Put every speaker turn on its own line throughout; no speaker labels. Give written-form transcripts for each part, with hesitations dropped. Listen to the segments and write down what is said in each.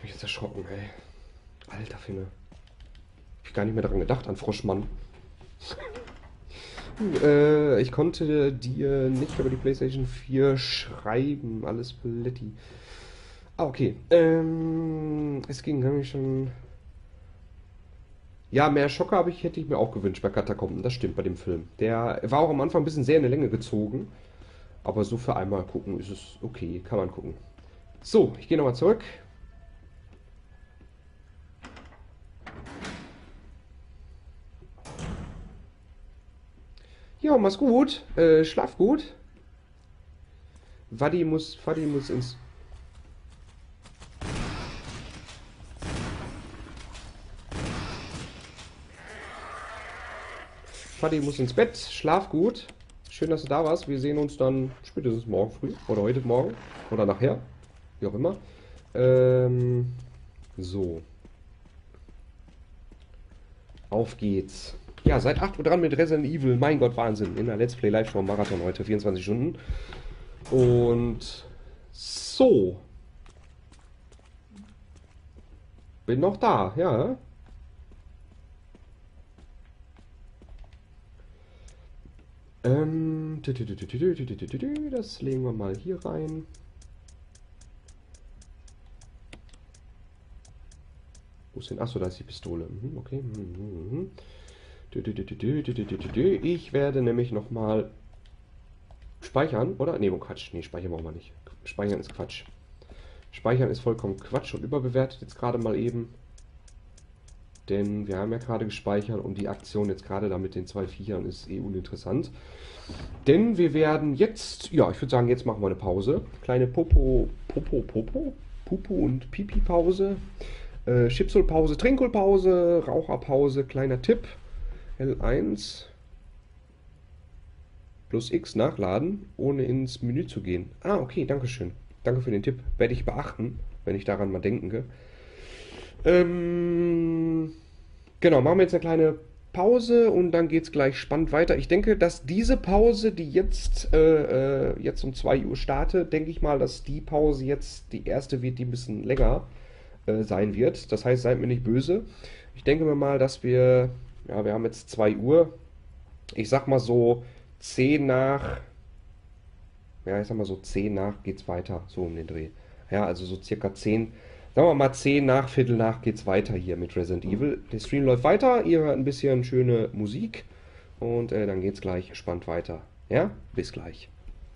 mich jetzt erschrocken, ey. Alter Finne. Hab ich gar nicht mehr daran gedacht, an Froschmann. Ich konnte dir nicht über die PlayStation 4 schreiben. Alles Paletti. Ah, okay. Es ging nämlich schon. Ja, mehr Schocker hätte ich mir auch gewünscht bei Katakomben. Das stimmt bei dem Film. Der war auch am Anfang ein bisschen sehr in die Länge gezogen. Aber so für einmal gucken ist es okay. Kann man gucken. So, ich gehe nochmal zurück. Ja, mach's gut. Schlaf gut. Vadi muss ins. Vadi muss ins Bett. Schlaf gut. Schön, dass du da warst. Wir sehen uns dann spätestens morgen früh. Oder heute Morgen. Oder nachher. Wie auch immer. So. Auf geht's. Ja, seit 8 Uhr dran mit Resident Evil. Mein Gott, Wahnsinn. In der Let's Play Live Show Marathon heute. 24 Stunden. Und so. Bin noch da, ja. Das legen wir mal hier rein. Wo ist denn? Achso, da ist die Pistole. Okay. Ich werde nämlich nochmal speichern, oder? Ne, Quatsch. Ne, speichern brauchen wir nicht. Speichern ist Quatsch. Speichern ist vollkommen Quatsch und überbewertet jetzt gerade mal eben. Denn wir haben ja gerade gespeichert und die Aktion jetzt gerade da mit den 2 Viechern ist eh uninteressant. Denn wir werden jetzt, ja, ich würde sagen, jetzt machen wir eine Pause. Kleine Pupu und Pipi-Pause. Chipsul-Pause, Trinkelpause, Raucherpause, kleiner Tipp. L1 plus X nachladen, ohne ins Menü zu gehen. Ah, okay, danke schön. Danke für den Tipp. Werde ich beachten, wenn ich daran mal denke. Genau, machen wir jetzt eine kleine Pause und dann geht es gleich spannend weiter. Ich denke, dass diese Pause, die jetzt um 2 Uhr startet, denke ich mal, dass die Pause jetzt die erste wird, die ein bisschen länger sein wird. Das heißt, seid mir nicht böse. Ich denke mir mal, dass wir haben jetzt 2 Uhr. Ich sag mal so 10 nach, ja, ich sag mal so 10 nach geht's weiter, so um den Dreh. Ja, also so circa 10, sagen wir mal 10 nach, Viertel nach geht's weiter hier mit Resident Evil. Der Stream läuft weiter, ihr hört ein bisschen schöne Musik und dann geht's gleich spannend weiter. Ja, bis gleich.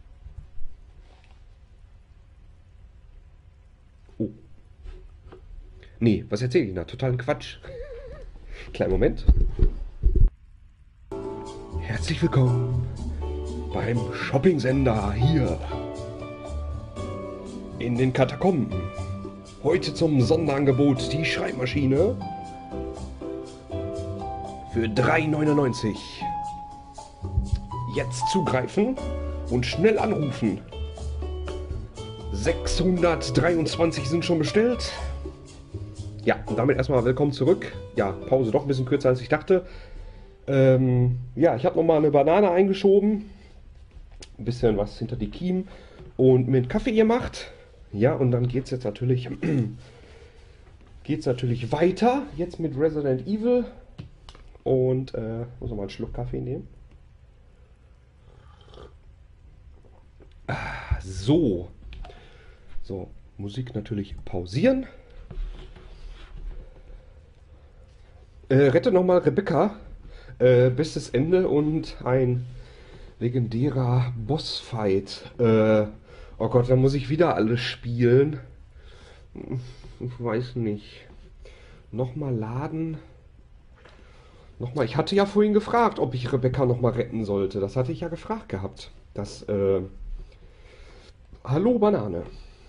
Oh. Nee, was erzähle ich da? Totalen Quatsch. Kleinen Moment. Herzlich willkommen beim Shopping-Sender hier in den Katakomben. Heute zum Sonderangebot die Schreibmaschine für 3,99. Jetzt zugreifen und schnell anrufen. 623 sind schon bestellt. Ja, und damit erstmal willkommen zurück. Ja, Pause doch ein bisschen kürzer als ich dachte. Ja, ich habe nochmal eine Banane eingeschoben. Ein bisschen was hinter die Kiemen. Und mir einen Kaffee gemacht. Ja, und dann geht es jetzt natürlich, weiter. Jetzt mit Resident Evil. Und muss noch mal einen Schluck Kaffee nehmen. So. So, Musik natürlich pausieren. Rette nochmal Rebecca. Bestes Ende und ein legendärer Bossfight. Oh Gott, dann muss ich wieder alles spielen. Ich weiß nicht. Nochmal laden. Nochmal. Ich hatte ja vorhin gefragt, ob ich Rebecca nochmal retten sollte. Das hatte ich ja gefragt gehabt. Das, Hallo Banane.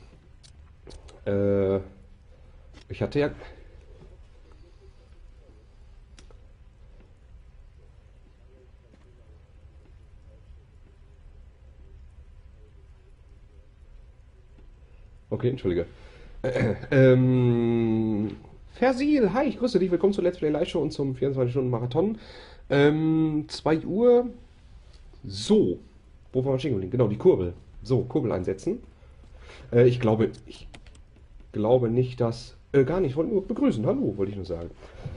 Ich hatte ja. Okay, entschuldige. Fersil, hi, ich grüße dich. Willkommen zur Let's Play Live Show und zum 24-Stunden-Marathon. 2 Uhr. So. Wo war man stehen geblieben? Genau, die Kurbel. So, Kurbel einsetzen. Ich glaube nicht, dass Gar nicht, ich wollte nur begrüßen. Hallo, wollte ich nur sagen.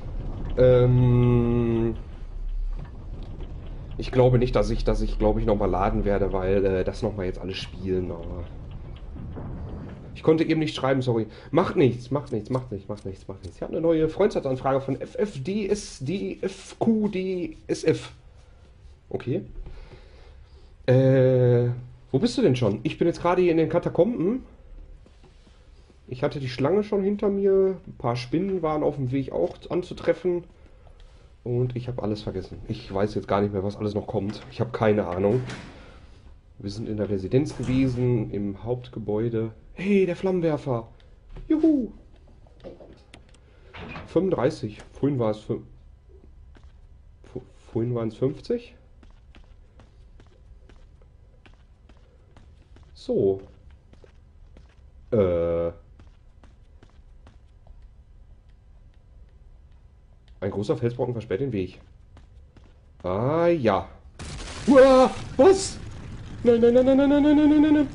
Ähm, Ich glaube nicht, dass ich glaube ich, nochmal laden werde, weil das nochmal jetzt alles spielen. Aber ich konnte eben nicht schreiben, sorry. Macht nichts, macht nichts, macht nichts, macht nichts, macht nichts. Ich habe eine neue Freundschaftsanfrage von FFDSDFQDSF. Okay. Äh, Wo bist du denn schon? Ich bin jetzt gerade hier in den Katakomben. Ich hatte die Schlange schon hinter mir. Ein paar Spinnen waren auf dem Weg auch anzutreffen. Und ich habe alles vergessen. Ich weiß jetzt gar nicht mehr, was alles noch kommt. Ich habe keine Ahnung. Wir sind in der Residenz gewesen, im Hauptgebäude. Hey, der Flammenwerfer. Juhu. 35. Vorhin waren es 50. So. Äh. Ein großer Felsbrocken versperrt den Weg. Ah, ja. Uah, was? Nein, nein, nein, nein, nein, nein, nein, nein, nein, nein.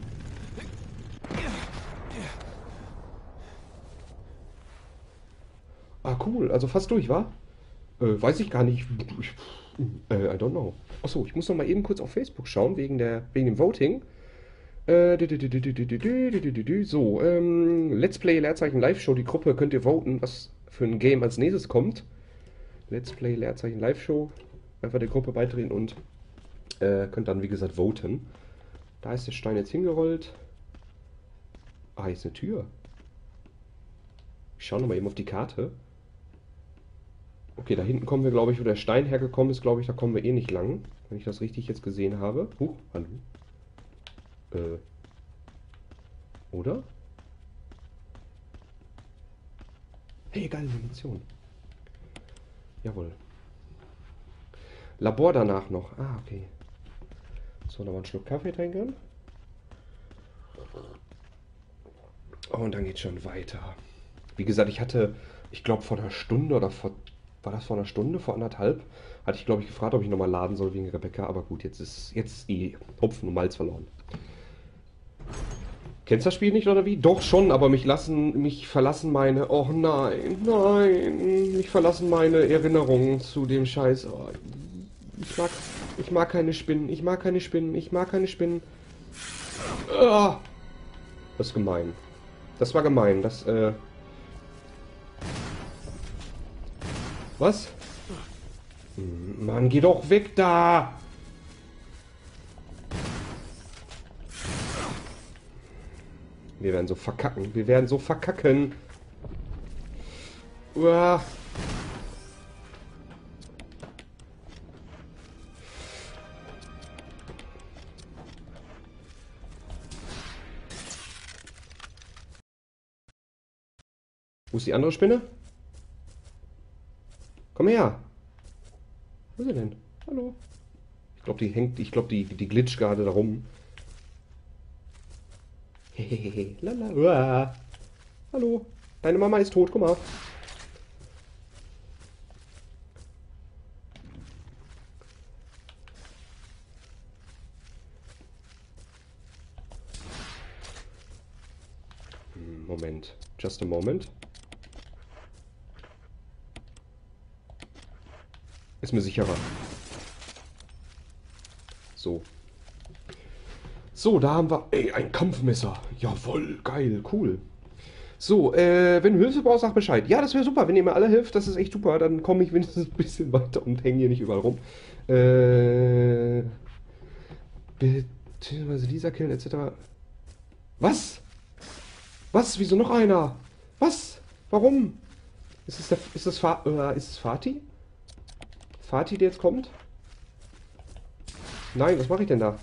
Ah, cool. Also fast durch, wa? Weiß ich gar nicht. I don't know. Achso, ich muss noch mal eben kurz auf Facebook schauen, wegen dem Voting. So, Let's Play Leerzeichen Live-Show. Die Gruppe könnt ihr voten, was für ein Game als nächstes kommt. Let's Play Leerzeichen Live-Show. Einfach der Gruppe beitreten und könnt dann, wie gesagt, voten. Da ist der Stein jetzt hingerollt. Ah, hier ist eine Tür. Ich schaue nochmal eben auf die Karte. Okay, da hinten kommen wir, glaube ich, wo der Stein hergekommen ist, glaube ich, da kommen wir eh nicht lang. Wenn ich das richtig jetzt gesehen habe. Hallo. Oder? Hey, geile Munition. Jawohl. Labor danach noch. Ah, okay. So, nochmal einen Schluck Kaffee trinken. Und dann geht's schon weiter. Wie gesagt, ich glaube, vor einer Stunde war das vor einer Stunde, vor anderthalb, hatte ich, glaube ich, gefragt, ob ich nochmal laden soll wegen Rebecca. Aber gut, jetzt ist Hopfen und Malz verloren. Kennst du das Spiel nicht oder wie? Doch schon, aber mich verlassen meine, oh nein, nein, mich verlassen meine Erinnerungen zu dem Scheiß. Oh, ich mag keine Spinnen, ich mag keine Spinnen, ich mag keine Spinnen. Ah, das ist gemein. Das war gemein, was? Mann, geh doch weg da! Wir werden so verkacken. Wir werden so verkacken. Uah. Wo ist die andere Spinne? Komm her. Wo ist sie denn? Hallo. Ich glaube, die glitscht gerade da rum. Hehehe, lala. Uah. Hallo. Deine Mama ist tot, guck mal. Moment. Just a moment. Ist mir sicherer. So. So, da haben wir... Ey, ein Kampfmesser. Jawohl, geil, cool. So, wenn du Hilfe brauchst, sag Bescheid. Ja, das wäre super. Wenn ihr mir alle hilft, das ist echt super. Dann komme ich wenigstens ein bisschen weiter und hänge hier nicht überall rum. Beziehungsweise dieser Kill, etc. Was? Was? Wieso noch einer? Was? Warum? Ist es Fatih? Fatih, der jetzt kommt? Nein, was mache ich denn da?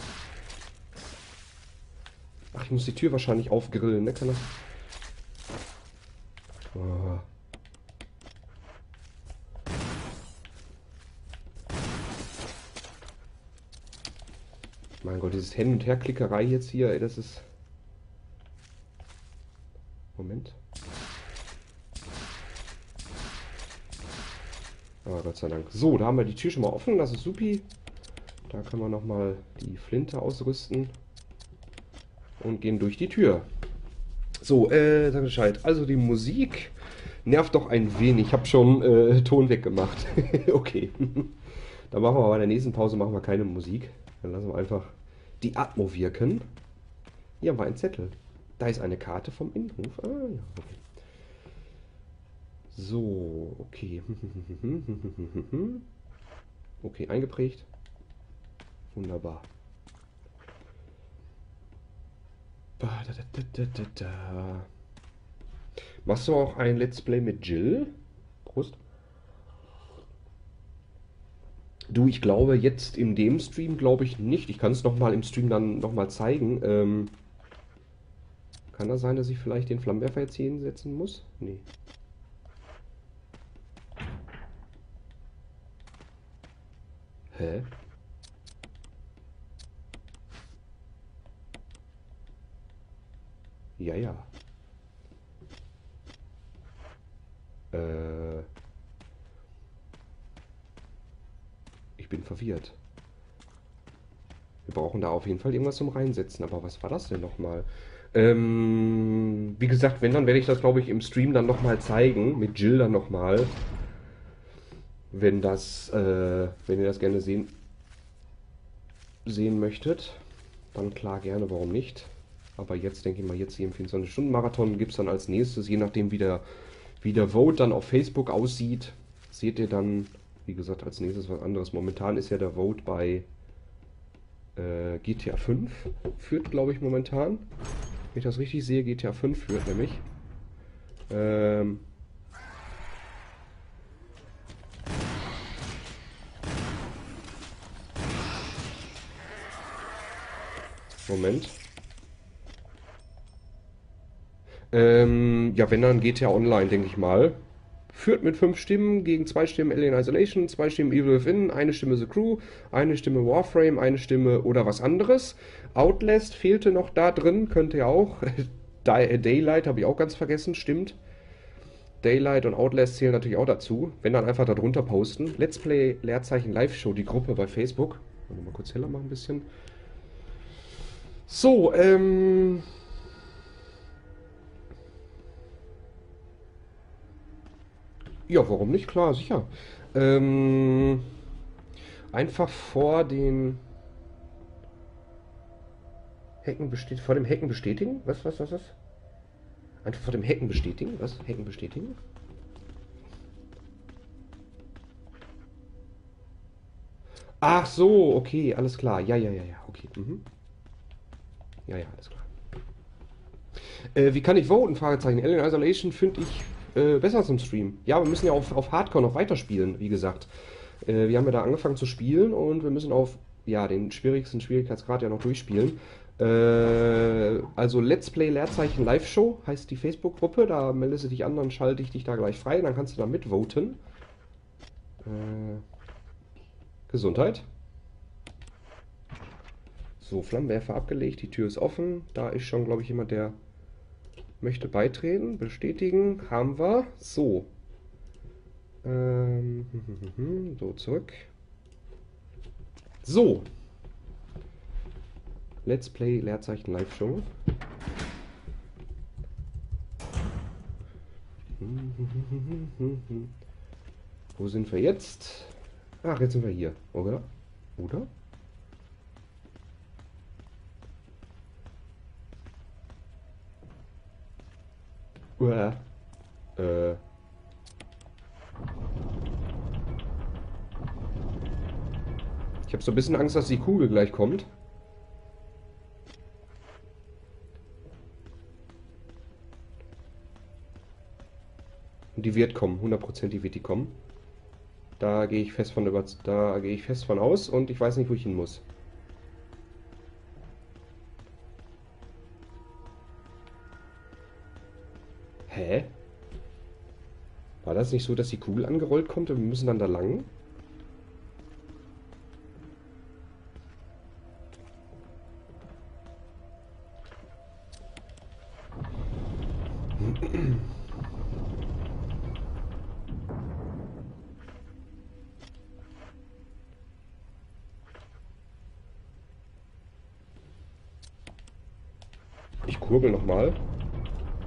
Ach, ich muss die Tür wahrscheinlich aufgrillen, ne? Kann das... Oh. Mein Gott, dieses Hin- und Herklickerei jetzt hier, ey, das ist... Moment. Ah, Gott sei Dank. So, da haben wir die Tür schon mal offen, das ist supi. Da können wir nochmal die Flinte ausrüsten. Und gehen durch die Tür. So, sag Bescheid. Also die Musik nervt doch ein wenig. Ich habe schon Ton weggemacht. Okay. Dann machen wir bei der nächsten Pause machen wir keine Musik. Dann lassen wir einfach die Atmo wirken. Hier haben wir einen Zettel. Da ist eine Karte vom Innenhof. Ah, ja. Okay. So, okay. Okay, eingeprägt. Wunderbar. Machst du auch ein Let's Play mit Jill? Prost. Du, ich glaube jetzt in dem Stream glaube ich nicht. Ich kann es nochmal im Stream dann nochmal zeigen. Kann das sein, dass ich vielleicht den Flammenwerfer jetzt hier hinsetzen muss? Nee. Hä? Ja, ja. Ich bin verwirrt. Wir brauchen da auf jeden Fall irgendwas zum Reinsetzen. Aber was war das denn nochmal? Wie gesagt, wenn, dann werde ich das, glaube ich, im Stream dann nochmal zeigen. Mit Jill dann nochmal. Wenn wenn ihr das gerne sehen möchtet, dann klar gerne, warum nicht. Aber jetzt denke ich mal, jetzt hier im 24-Stunden-Marathon gibt es dann als nächstes, je nachdem wie der Vote dann auf Facebook aussieht, seht ihr dann, wie gesagt, als nächstes was anderes. Momentan ist ja der Vote bei GTA 5, führt glaube ich momentan. Wenn ich das richtig sehe, GTA 5 führt nämlich. Moment. Ja, wenn dann GTA Online, denke ich mal. Führt mit 5 Stimmen gegen 2 Stimmen Alien Isolation, 2 Stimmen Evil Within, eine Stimme The Crew, eine Stimme Warframe, eine Stimme oder was anderes. Outlast fehlte noch da drin, könnte ja auch. Daylight habe ich auch ganz vergessen, stimmt. Daylight und Outlast zählen natürlich auch dazu. Wenn dann einfach darunter posten. Let's Play Leerzeichen Live Show, die Gruppe bei Facebook. Mal kurz heller machen ein bisschen. So, ja, warum nicht? Klar, sicher. Ähm, Einfach vor den vor dem Hacken bestätigen? Was? Einfach vor dem Hacken bestätigen? Was? Hacken bestätigen? Ach so, okay, alles klar. Ja, okay. Mhm. Ja, alles klar. Wie kann ich voten? Fragezeichen. Alien Isolation finde ich besser zum Stream. Ja, wir müssen ja auf Hardcore noch weiterspielen, wie gesagt. Wir haben ja da angefangen zu spielen und wir müssen auf ja, den schwierigsten Schwierigkeitsgrad ja noch durchspielen. Also Let's Play Leerzeichen Live Show heißt die Facebook-Gruppe. Da meldest du dich an, dann schalte ich dich da gleich frei. Dann kannst du da mitvoten. Gesundheit. So, Flammenwerfer abgelegt, die Tür ist offen. Da ist schon, glaube ich, jemand, der möchte beitreten. Bestätigen, haben wir. So. So, zurück. So. Let's Play Leerzeichen Live Show. Wo sind wir jetzt? Ach, jetzt sind wir hier, oder? Oder? Uah. Ich habe so ein bisschen Angst, dass die Kugel gleich kommt. Und die wird kommen, 100% wird die kommen. Da gehe ich fest von aus und ich weiß nicht, wo ich hin muss. Hä? War das nicht so, dass die Kugel angerollt kommt und wir müssen dann da lang? Ich kurbel nochmal.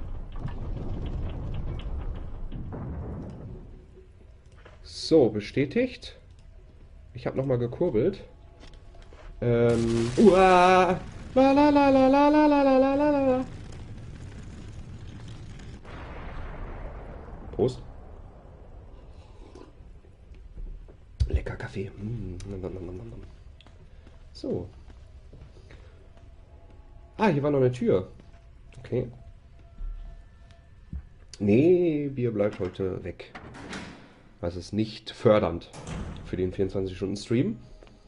So, bestätigt. Ich habe nochmal gekurbelt. Uah, la la la la la la la la la la la. Prost. Lecker Kaffee. So. Ah, hier war noch eine Tür. Okay. Nee, Bier bleibt heute weg. Das ist nicht fördernd für den 24-Stunden-Stream.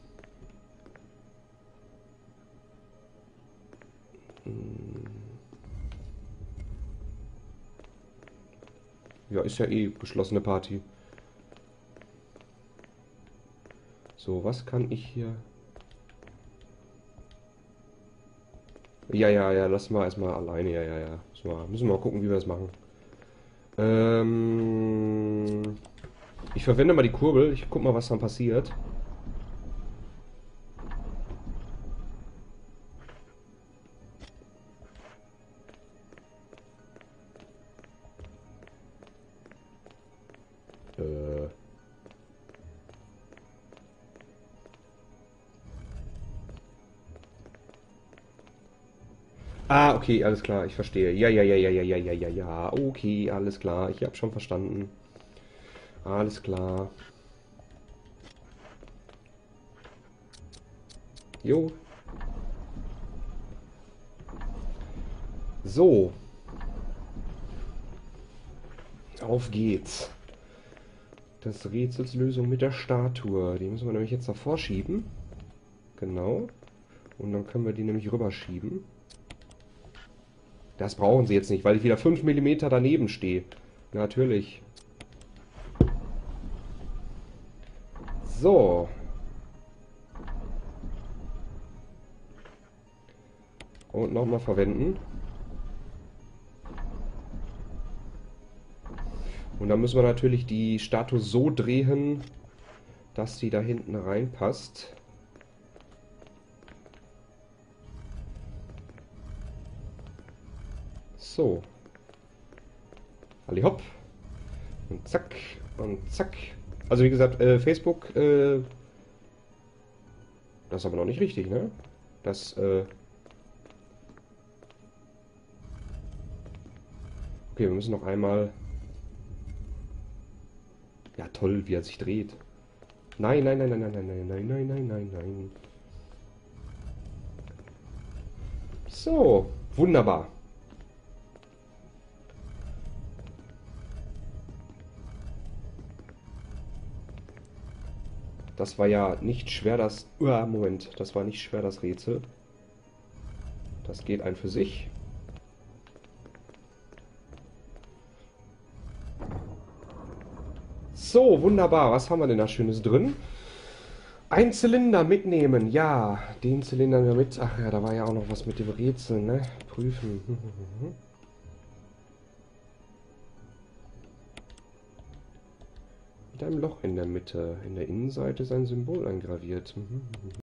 Ja, ist ja eh geschlossene Party. So, was kann ich hier... Ja, ja, ja, lass mal erstmal alleine. Ja, ja, ja. Müssen wir mal gucken, wie wir das machen. Ich verwende mal die Kurbel. Ich guck mal, was dann passiert. Ah, okay, alles klar, ich verstehe. Ja, ja, ja, ja, ja, ja, ja, ja, ja. Okay, alles klar, ich habe schon verstanden. Alles klar. Jo. So. Auf geht's. Das Rätselslösung mit der Statue. Die müssen wir nämlich jetzt davor schieben. Genau. Und dann können wir die nämlich rüberschieben. Das brauchen sie jetzt nicht, weil ich wieder 5 mm daneben stehe. Natürlich. So. Und nochmal verwenden. Und dann müssen wir natürlich die Statue so drehen, dass die da hinten reinpasst. So. Ali hopp. Und zack. Und zack. Also wie gesagt, Facebook, das ist aber noch nicht richtig, ne? Das, okay, wir müssen noch einmal... Ja, toll, wie er sich dreht. Nein, nein, nein, nein, nein, nein, nein, nein, nein, nein, nein, nein. So, wunderbar. Das war ja nicht schwer, das... Moment, das war nicht schwer, das Rätsel. Das geht ein für sich. So, wunderbar. Was haben wir denn da Schönes drin? Ein Zylinder mitnehmen. Ja, den Zylinder wir mit. Ach ja, da war ja auch noch was mit dem Rätsel, ne? Prüfen. Mit einem Loch in der Mitte. In der Innenseite ist ein Symbol eingraviert.